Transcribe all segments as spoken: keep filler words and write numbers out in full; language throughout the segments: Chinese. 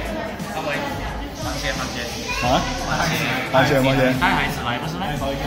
稍微放些放些啊，放些放些， 带孩子来不是吗？ 好一个。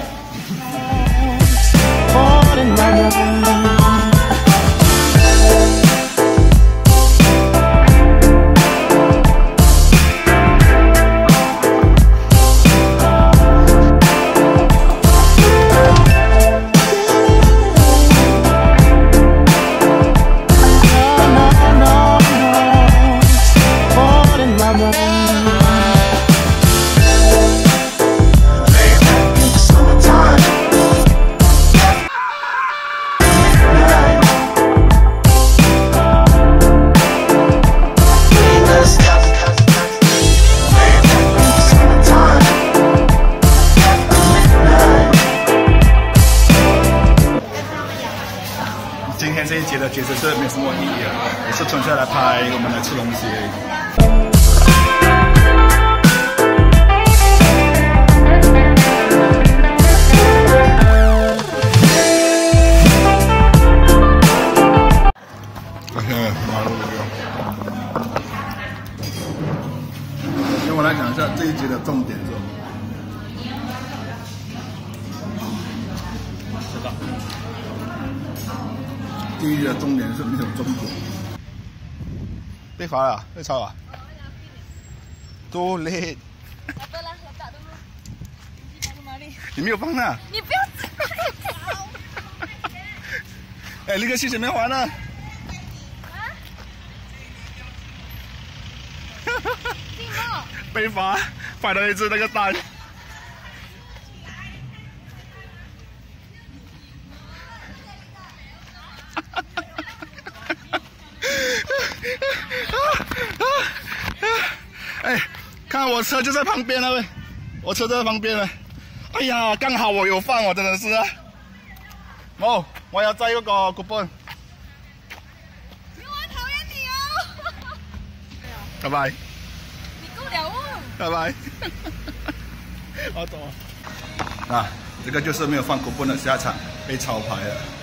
今天这一节的其实是没什么意义了，我是纯粹来拍我们来吃东西而已。OK， 马路给我来讲一下这一节的重点是什么？ 知道。 第一个重点是没有终点，被罚了，被抄了。多累。你没有放呢？ 你不要哎，那个去前面还呢。啊？被罚，摆了一只那个单。哎，看我车就在旁边了喂，我车就在旁边了。哎呀，刚好我有放，我真的是啊。冇，我有擠嗰個 coupon。 我討厭你哦。 拜拜。 你夠了哦。 拜拜。我走。啊，这个就是没有放 coupon的下场，被抄牌了。